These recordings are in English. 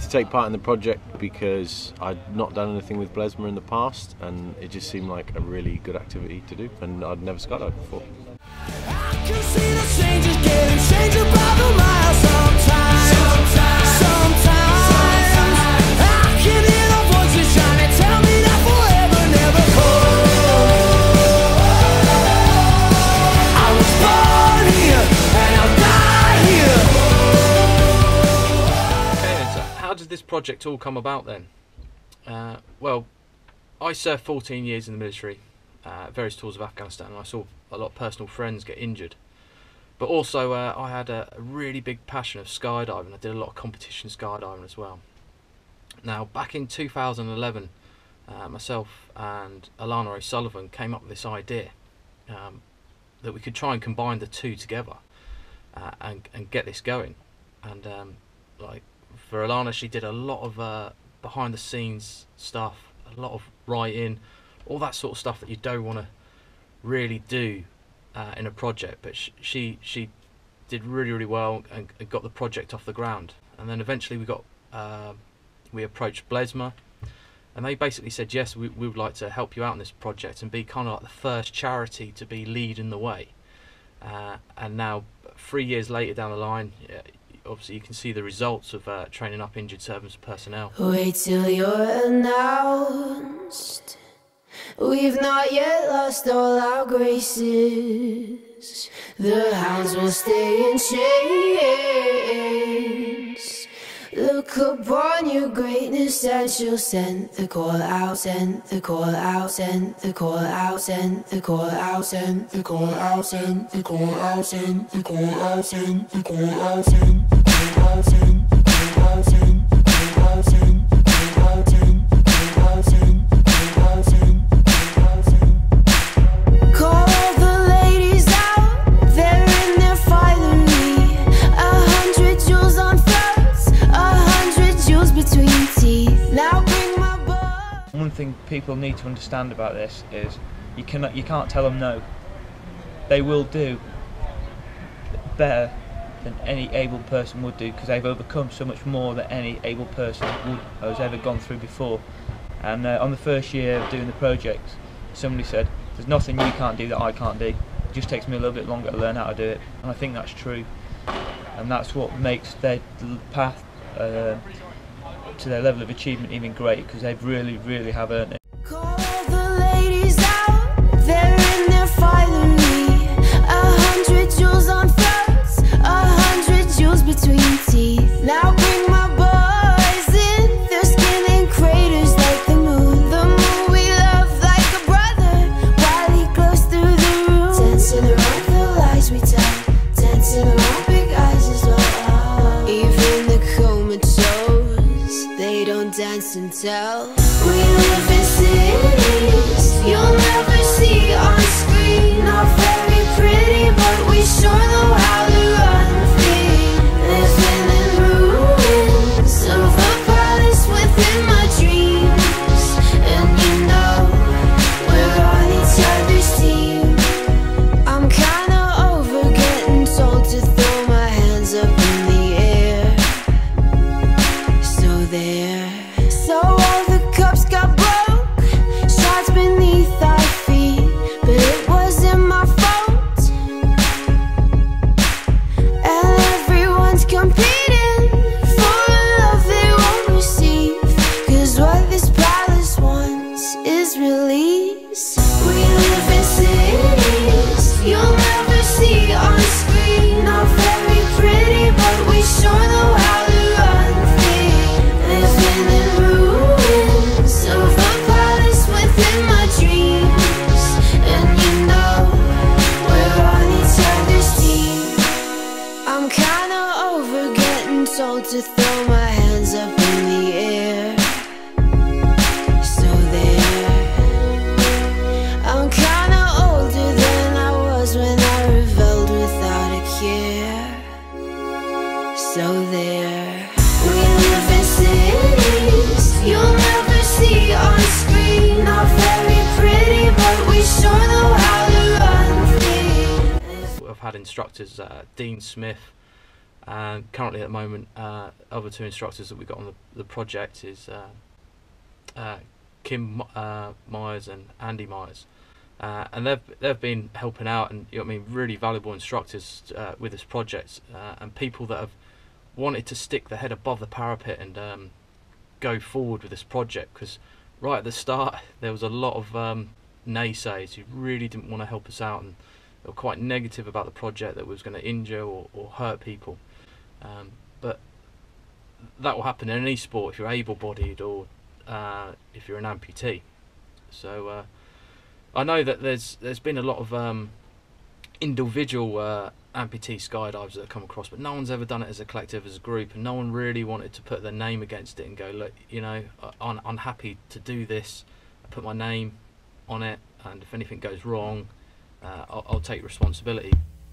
to take part in the project because I'd not done anything with Blesma in the past, and it just seemed like a really good activity to do, and I'd never skydived before. I can see the changes getting stranger by the mile sometimes. I can hear the voices trying to tell me that forever never I was born here and I'll die here. Okay, so how did this project all come about then? Well, I served 14 years in the military, various tours of Afghanistan, and I saw a lot of personal friends get injured. But also I had a really big passion of skydiving. I did a lot of competition skydiving as well. Now, back in 2011, myself and Alana O'Sullivan came up with this idea that we could try and combine the two together and get this going. And like for Alana, she did a lot of behind the scenes stuff, a lot of writing, all that sort of stuff that you don't want to really do in a project, but she did really well and got the project off the ground. And then eventually we approached Blesma, and they basically said, yes, we would like to help you out in this project and be kind of like the first charity to be leading the way. And now 3 years later down the line, obviously you can see the results of training up injured service personnel. Wait till you're announced. We've not yet lost all our graces. The hounds will stay in chains. Look upon your greatness and she'll send the call out, send the call out, send the call out, send the call out, send the call out, send the call out, send the call out, send the call out, send the call out, send the call out, send the call out, send the call out, send the call out, send the call out, send. Call the ladies out, they're in their finery. 100 jewels on throats, 100 jewels between teeth. Now bring my butt. One thing people need to understand about this is you can't tell them no. They will do better than any able person would do, because they've overcome so much more than any able person has ever gone through before. And on the first year of doing the project, somebody said, there's nothing you can't do that I can't do. It just takes me a little bit longer to learn how to do it. And I think that's true. And that's what makes their path to their level of achievement even great, because they really have earned it. Call the ladies out, they're in their finery. 100 jewels on throats, 100 jewels between teeth. Now bring my boys in, their skin in craters like the moon. The moon we love like a brother, while he glows through the room. Dancing around the lies we tell, dancing around big eyes as well. Even the comatose, they don't dance and tell. We live in cities you'll never see on screen. Not very pretty, but we sure know how to run free. Living in ruins of a palace within my dreams. And you know, we're on each other's team. I'm kinda over getting told to throw my hands up in the air. So there. So all the cups got broke, shards beneath our feet, but it wasn't my fault. And everyone's competing for a love they won't receive, 'cause what this palace wants is release. We live in cities you'll never see on screen. Not very pretty, but we sure know how to run free. Living in ruins of a palace within my dreams. And you know, we're on each other's team. I'm kinda over getting told to throw my hands up in the air. So there. I'm kinda older than I was when I rebelled without a care. So there. We live in cities you'll never see on screen. Not very pretty, but we sure know how to run free. I've had instructors, Dean Smith, And currently, at the moment, other two instructors that we got on the project is Kim Myers and Andy Myers, and they've been helping out, and you know what I mean, really valuable instructors with this project, and people that have wanted to stick their head above the parapet and go forward with this project, because right at the start there was a lot of naysayers who really didn't want to help us out, and they were quite negative about the project, that was going to injure or hurt people. But that will happen in any sport if you're able-bodied or if you're an amputee. So I know that there's been a lot of individual amputee skydivers that have come across, but no one's ever done it as a collective, as a group, and no one really wanted to put their name against it and go, look, you know, I'm happy to do this, I put my name on it, and if anything goes wrong, I'll take responsibility.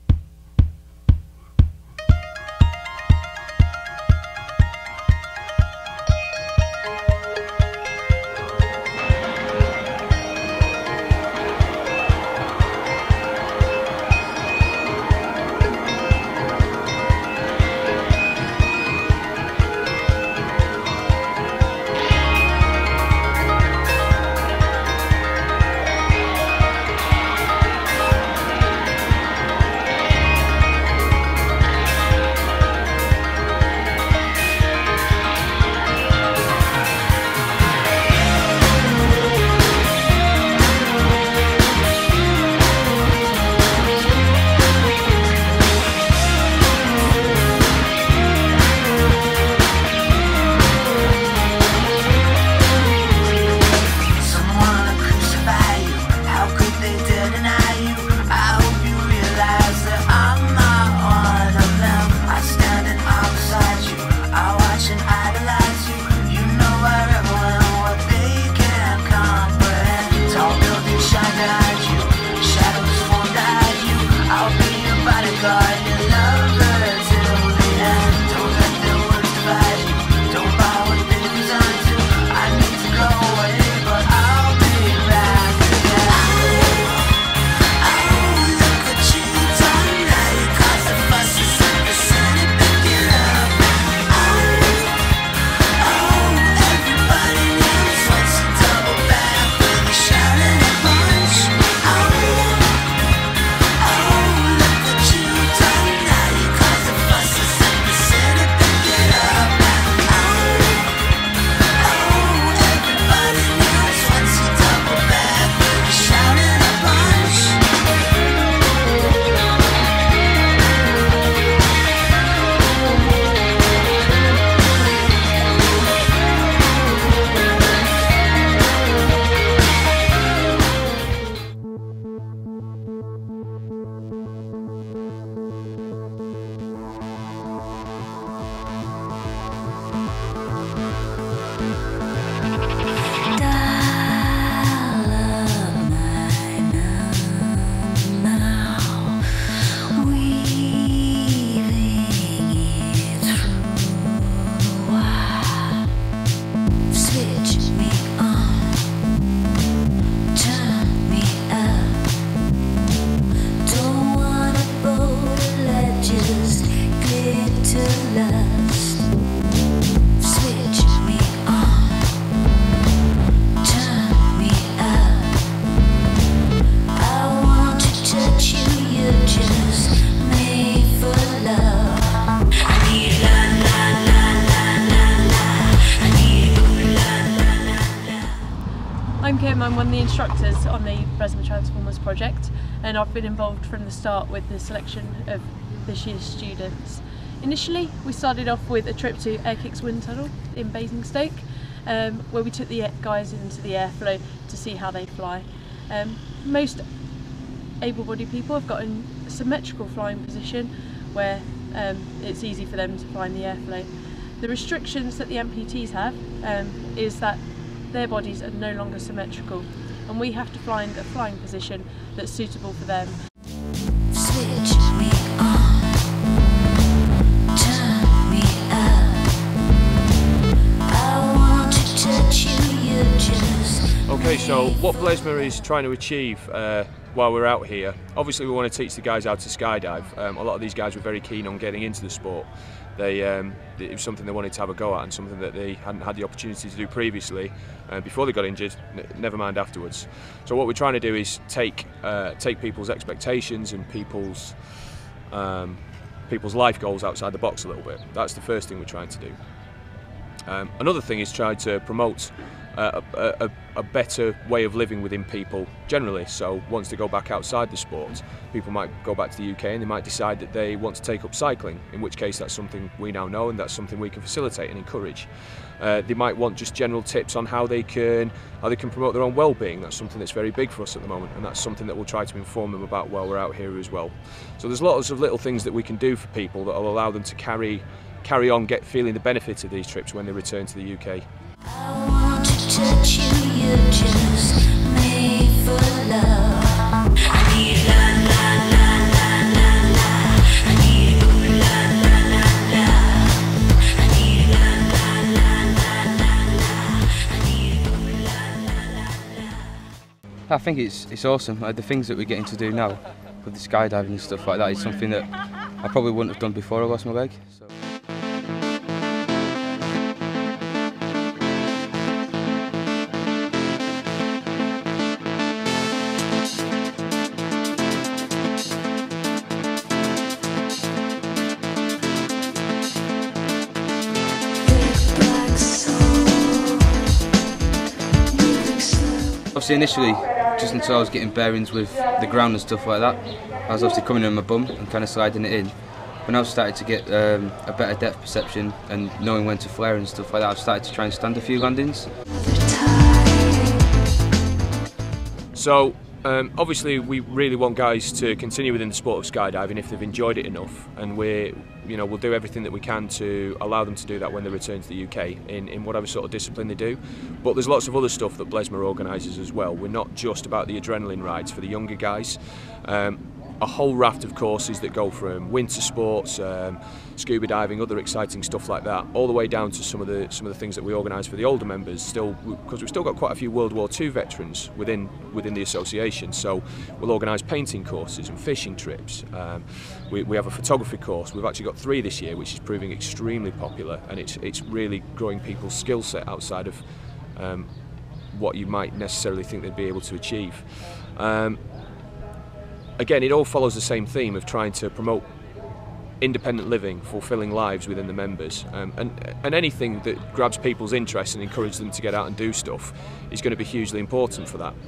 I'm Kim, I'm one of the instructors on the Presma Transformers project, and I've been involved from the start with the selection of this year's students. Initially we started off with a trip to Air Kicks Wind Tunnel in Basingstoke, where we took the guys into the airflow to see how they fly. Most able-bodied people have got a symmetrical flying position where it's easy for them to fly in the airflow. The restrictions that the amputees have is that their bodies are no longer symmetrical, and we have to find a flying position that's suitable for them. Switch me on, turn me up. I want to touch you, you just. Okay, Okay, so what Blesma is trying to achieve while we're out here, obviously we want to teach the guys how to skydive. A lot of these guys were very keen on getting into the sport. It was something they wanted to have a go at and something that they hadn't had the opportunity to do previously before they got injured, never mind afterwards. So what we're trying to do is take people's expectations and people's life goals outside the box a little bit. That's the first thing we're trying to do. Another thing is try to promote a better way of living within people generally. So once they go back outside the sport, people might go back to the UK and they might decide that they want to take up cycling, in which case that's something we now know and that's something we can facilitate and encourage. They might want just general tips on how they can promote their own well-being. That's something that's very big for us at the moment, and that's something that we'll try to inform them about while we're out here as well. So there's lots of little things that we can do for people that will allow them to carry on feeling the benefits of these trips when they return to the UK. I want to touch you, you're just made for love. I need la la la la la la. I need la la la la. I need la la la la la la. I need la la la la. I think it's awesome. Like, the things that we're getting to do now with the skydiving and stuff like that is something that I probably wouldn't have done before I lost my leg. So. Obviously initially, just until I was getting bearings with the ground and stuff like that, I was obviously coming in on my bum and kind of sliding it in. When I've started to get a better depth perception and knowing when to flare and stuff like that, I've started to try and stand a few landings. So obviously we really want guys to continue within the sport of skydiving if they've enjoyed it enough, and we'll do everything that we can to allow them to do that when they return to the UK in whatever sort of discipline they do. But there's lots of other stuff that Blesma organises as well. We're not just about the adrenaline rides for the younger guys. A whole raft of courses that go from winter sports, scuba diving, other exciting stuff like that, all the way down to some of the things that we organise for the older members. Still, because we've still got quite a few World War II veterans within the association, so we'll organise painting courses and fishing trips. We have a photography course. We've actually got 3 this year, which is proving extremely popular, and it's really growing people's skill set outside of what you might necessarily think they'd be able to achieve. Again, it all follows the same theme of trying to promote independent living, fulfilling lives within the members, and anything that grabs people's interest and encourages them to get out and do stuff is going to be hugely important for that.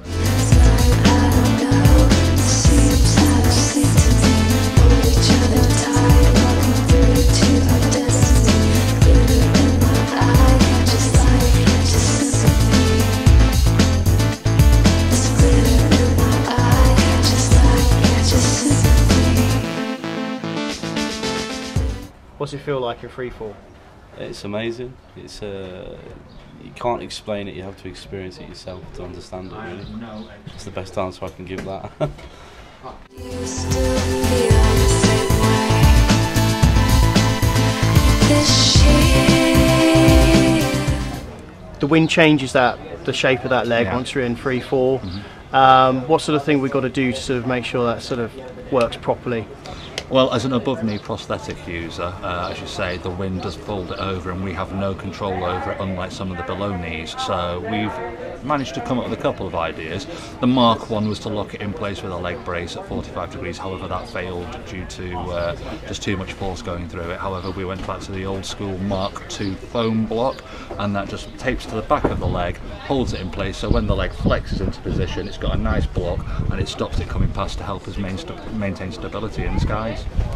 What's it feel like in freefall? It's amazing. It's you can't explain it. You have to experience it yourself to understand it. Really, it's the best answer I can give that. The wind changes the shape of that leg once you're in free fall. What sort of thing we've got to do to sort of make sure that sort of works properly? Well, as an above-knee prosthetic user, as you say, the wind has pulled it over and we have no control over it, unlike some of the below knees. So we've managed to come up with a couple of ideas. The Mark 1 was to lock it in place with a leg brace at 45 degrees, however that failed due to just too much force going through it. However, we went back to the old school Mark 2 foam block, and that just tapes to the back of the leg, holds it in place, so when the leg flexes into position, it's got a nice block and it stops it coming past to help us maintain stability in the skies.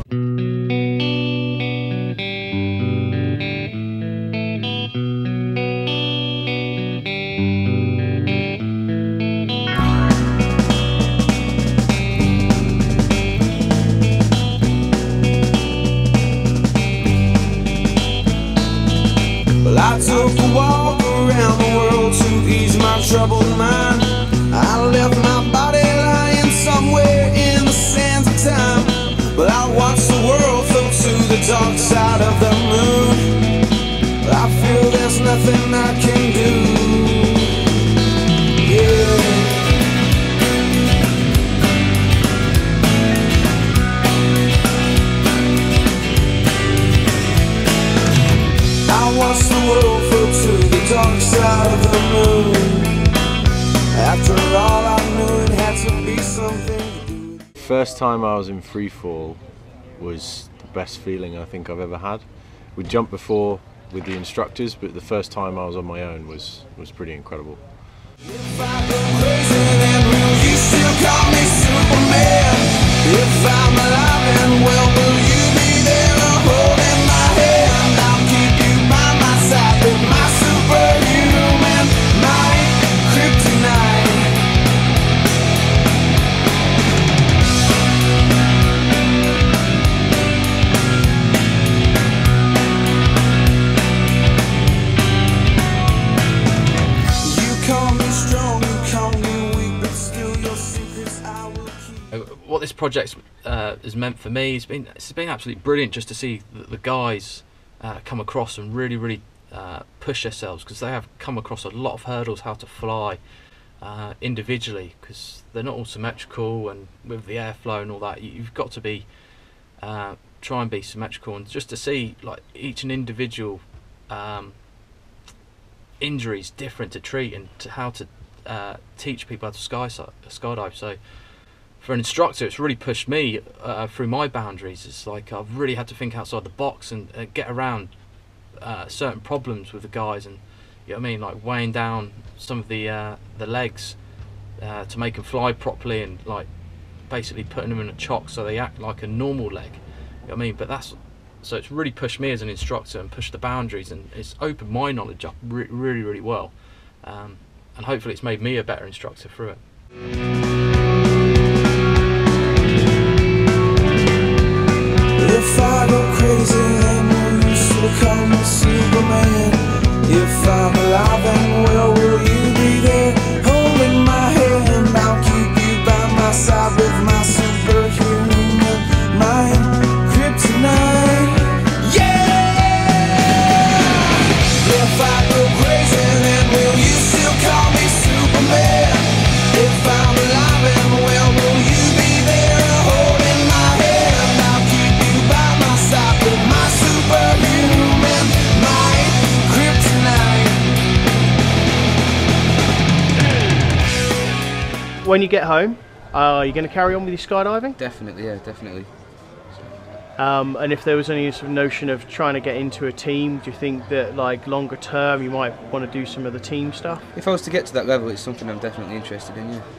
Well, I took a walk around the world to ease my troubled mind. I left my body lying somewhere in the sands of time. But I watched the world float to the dark side of the moon. I feel there's nothing I can do. Yeah. first time I was in free fall was the best feeling I think I've ever had. We jumped before with the instructors, but the first time I was on my own was pretty incredible. If I go crazy, then will you still call me Superman? If I'm alive and well, will you be there holding my hand? I'll keep you by my side with my superhuman, my kryptonite. What this project has meant for me, it's been absolutely brilliant just to see the guys come across and really push themselves, because they have come across a lot of hurdles how to fly individually, because they're not all symmetrical, and with the airflow and all that, you've got to be try and be symmetrical, and just to see like each and individual injuries different to treat, and to how to teach people how to skydive. So for an instructor, it's really pushed me through my boundaries. It's like I've really had to think outside the box and get around certain problems with the guys, and you know what I mean, like weighing down some of the legs to make them fly properly, and like basically putting them in a chock so they act like a normal leg. You know what I mean? But so it's really pushed me as an instructor and pushed the boundaries, and it's opened my knowledge up really well, and hopefully it's made me a better instructor through it. If I go crazy, then will you still call me Superman? If I'm alive and well, will you be there holding my hand? I'll keep you by my side with my superhuman, my kryptonite. Yeah! If I go crazy, then will you still call me Superman? If I'm alive and well, will you be there holding my hand? I'll keep you by my side with my superhuman, my kryptonite. When you get home, are you going to carry on with your skydiving? Definitely, yeah, definitely. And if there was any sort of notion of trying to get into a team, do you think that like longer term you might want to do some of the team stuff? If I was to get to that level, it's something I'm definitely interested in, yeah.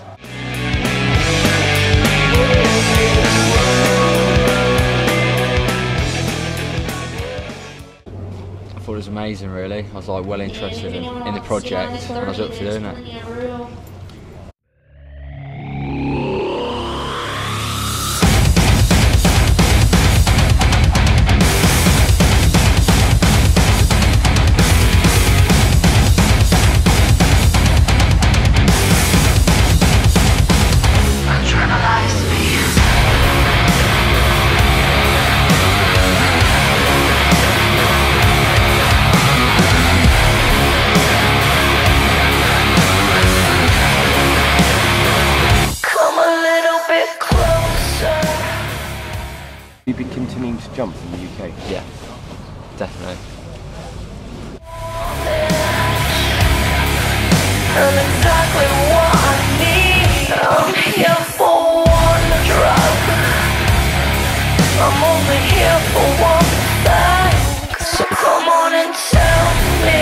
I thought it was amazing, really. I was like well interested in the project, and I was up for doing it. Will you be continuing to jump in the UK? Yeah, definitely. I'm exactly what I need. I'm here for one drug. I'm only here for one thing. So come on and tell me,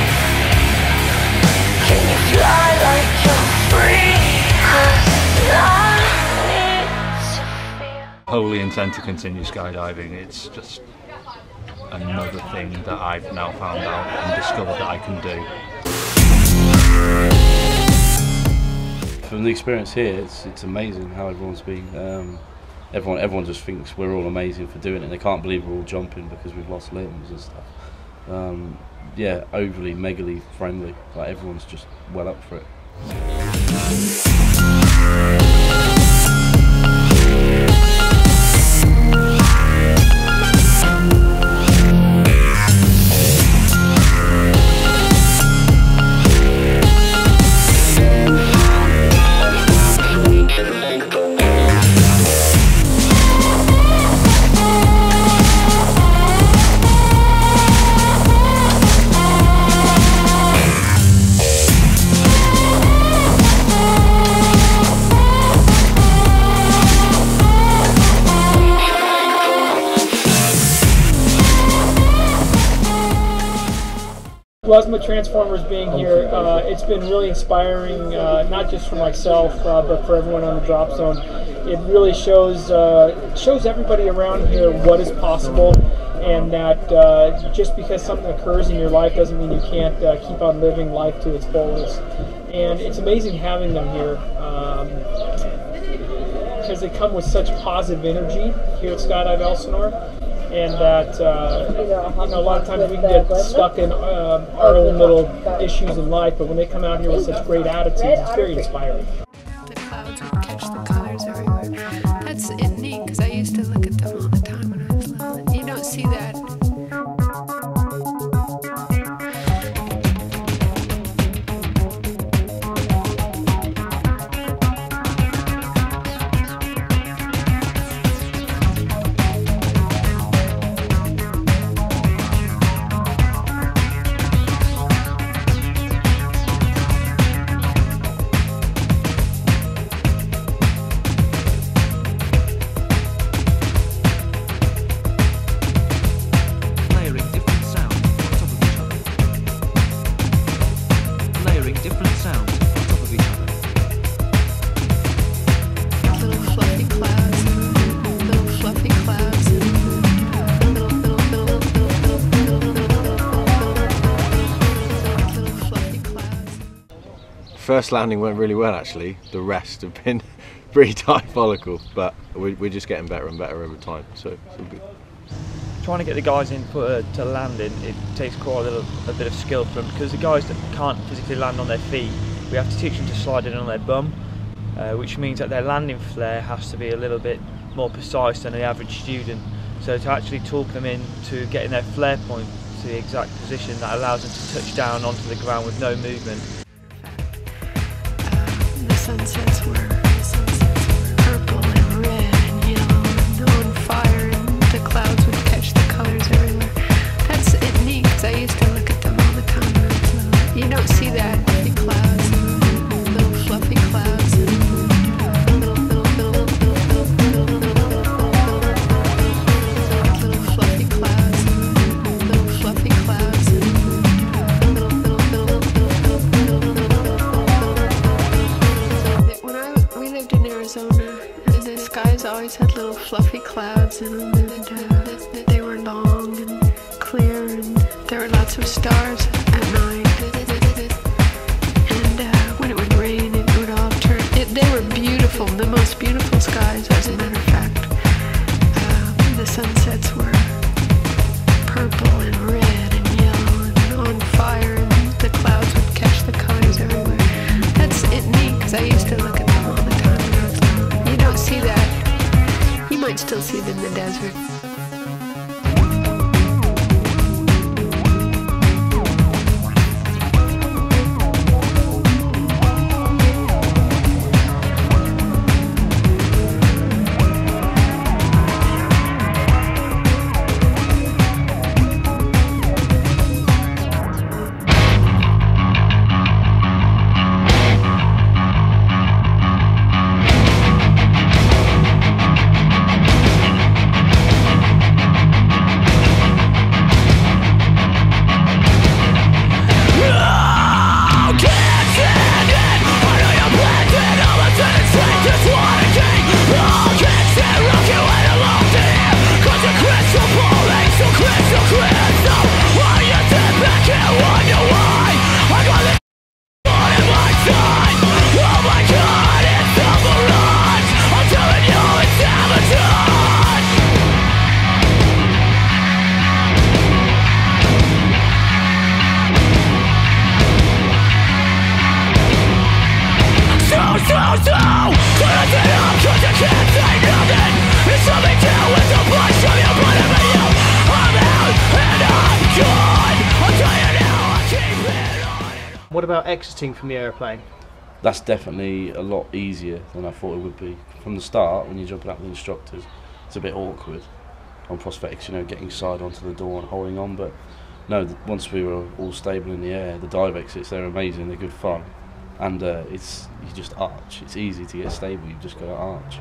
can you fly like you're free? 'Cause I need to feel. Wholly intend to continue skydiving. It's just another thing that I've now found out and discovered that I can do. From the experience here, it's amazing how everyone's been. Everyone just thinks we're all amazing for doing it, and they can't believe we're all jumping because we've lost limbs and stuff. Yeah, overly, megally friendly. Like everyone's just well up for it. Plasma Transformers being here, it's been really inspiring, not just for myself, but for everyone on the Drop Zone. It really shows everybody around here what is possible, and that just because something occurs in your life doesn't mean you can't keep on living life to its fullest. And it's amazing having them here, because they come with such positive energy here at Skydive Elsinore, and that a lot of times we can get stuck in our own little issues in life, but when they come out here with such great attitudes, it's very inspiring. The clouds would catch the colors everywhere. That's neat, because I used to look at them all the time when I was little. You don't see that. First landing went really well actually, the rest have been pretty diabolical, but we're just getting better and better over time, so it's all good. Trying to get the guys in to landing, it takes quite a bit of skill from them, because the guys that can't physically land on their feet, we have to teach them to slide in on their bum, which means that their landing flare has to be a little bit more precise than the average student. So to actually talk them into getting their flare point to the exact position that allows them to touch down onto the ground with no movement. The sunsets were purple and red and yellow and on fire, and the clouds would catch the colors everywhere. That's neat, because I used to look at them all the time when I was little. You don't see that, the clouds, little fluffy clouds, little fluffy clouds, little fluffy clouds. We lived in Arizona, and the skies always had little fluffy clouds in them, and they were long and clear, and there were lots of stars at night. And when it would rain, it would all turn. They were beautiful, the most beautiful skies, as a matter of fact. The sunsets were purple and red and yellow and on fire, and the clouds would catch the colors everywhere. That's neat, because I used to look at them all the time when I was little. You don't see that. You might still see them in the desert. What about exiting from the aeroplane? That's definitely a lot easier than I thought it would be. From the start, when you're jumping up with the instructors, it's a bit awkward on prosthetics, you know, getting side onto the door and holding on, but no, once we were all stable in the air, the dive exits, they're amazing, they're good fun, and you just arch. It's easy to get stable, you've just got to arch.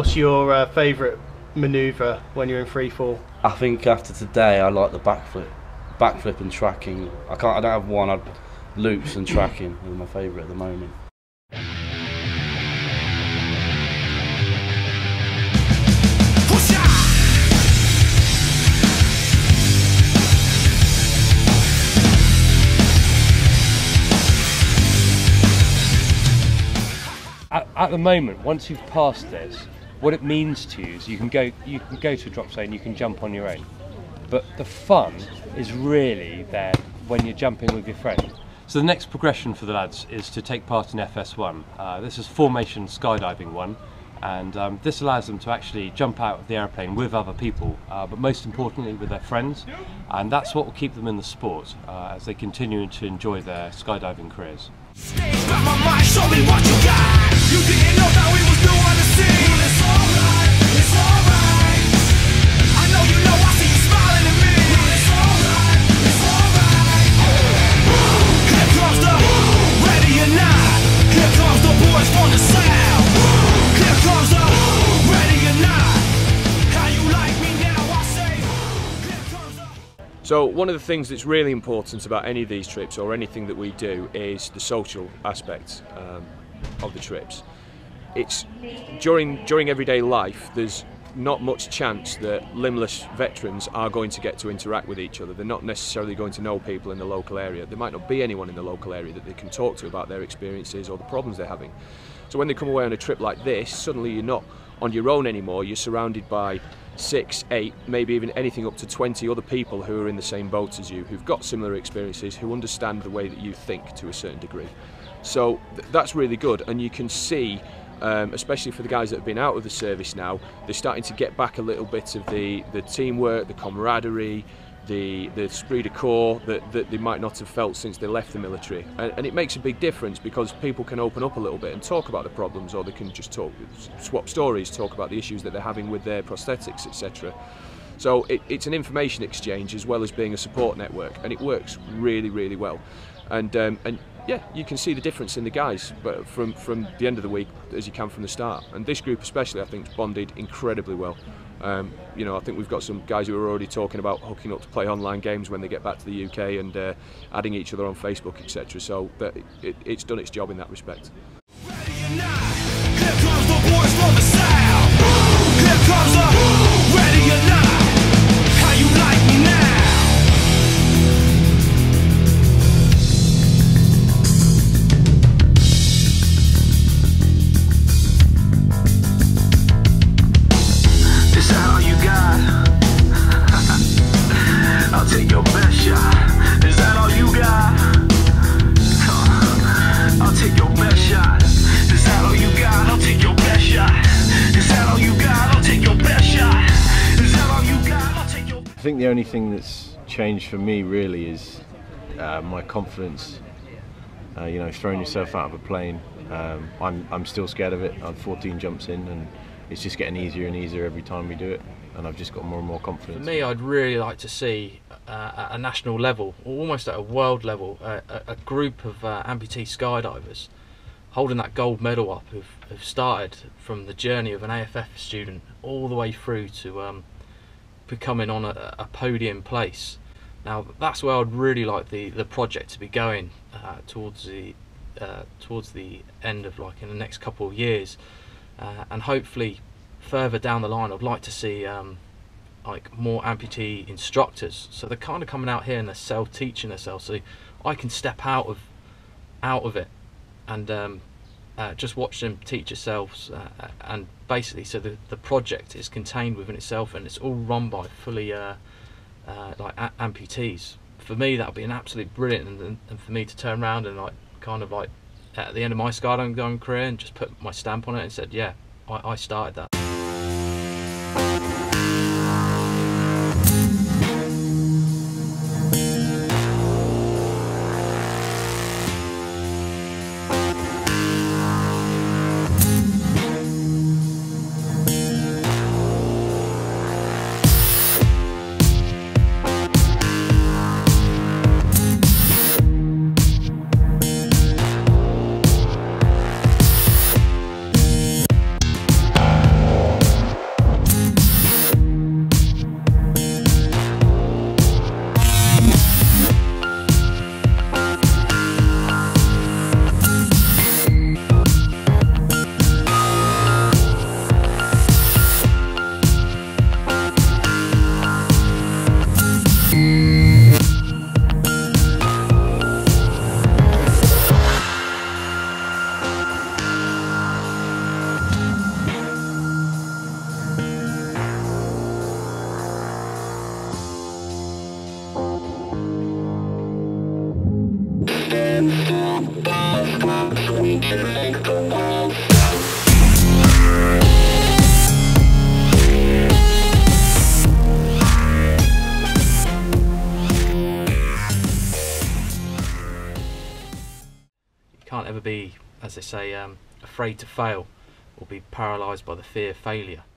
What's your favourite manoeuvre when you're in free fall? I think after today, I like the backflip and tracking. I don't have one. Loops and tracking are my favourite at the moment. At the moment, once you've passed this, what it means to you is you can go to a drop zone, you can jump on your own. But the fun is really there when you're jumping with your friend. So the next progression for the lads is to take part in FS1. This is Formation Skydiving 1, and this allows them to actually jump out of the airplane with other people, but most importantly with their friends, and that's what will keep them in the sport as they continue to enjoy their skydiving careers. Show me what you got. You didn't know that we was new on the scene. It's alright, it's alright. I know you know, I see you smiling at me. It's alright, it's alright. Here comes the ready or not. Here comes the boys from the south. Here comes the ready or not. How you like me now? I say. Here comes the. So one of the things that's really important about any of these trips or anything that we do is the social aspect of the trips. It's during everyday life, there's not much chance that limbless veterans are going to get to interact with each other. They're not necessarily going to know people in the local area. There might not be anyone in the local area that they can talk to about their experiences or the problems they're having. So when they come away on a trip like this, suddenly you're not on your own anymore. You're surrounded by 6, 8, maybe even anything up to 20 other people who are in the same boat as you, who've got similar experiences, who understand the way that you think to a certain degree. So that's really good, and you can see, especially for the guys that have been out of the service now, they're starting to get back a little bit of the teamwork, the camaraderie, the esprit de corps that they might not have felt since they left the military. And it makes a big difference because people can open up a little bit and talk about the problems, or they can just swap stories, talk about the issues that they're having with their prosthetics, etc. So it's an information exchange as well as being a support network, and it works really, really well. And yeah, you can see the difference in the guys, but from the end of the week as you can from the start. And this group especially, I think, bonded incredibly well. You know, I think we've got some guys who are already talking about hooking up to play online games when they get back to the UK and adding each other on Facebook, etc. So it's done its job in that respect. Here comes the boys from the south. Here comes the ready or not. How you like me now? Is that all you got? I'll take your best shot. Is that all you got? I'll take your best shot. Is that all you got? I'll take your best shot. Is that all you got? I'll take your best shot. Is that all you got? I'll take your. I think the only thing that's changed for me really is my confidence. You know, throwing yourself out of a plane. I'm still scared of it. I'm 14 jumps in, and it's just getting easier and easier every time we do it. And I've just got more and more confidence. For me, I'd really like to see at a national level, or almost at a world level, a group of amputee skydivers holding that gold medal up, who've started from the journey of an AFF student all the way through to becoming on a podium place. Now that's where I'd really like the project to be going towards the end of, like, in the next couple of years, and hopefully further down the line I'd like to see like more amputee instructors, so they're kind of coming out here and they're self-teaching themselves, so I can step out of it and just watch them teach yourselves, and basically so the project is contained within itself and it's all run by fully like amputees. For me that would be an absolute brilliant, and for me to turn around and like kind of like at the end of my skydiving career and just put my stamp on it and said, yeah, I started that. Can't ever be, as they say, afraid to fail or be paralysed by the fear of failure.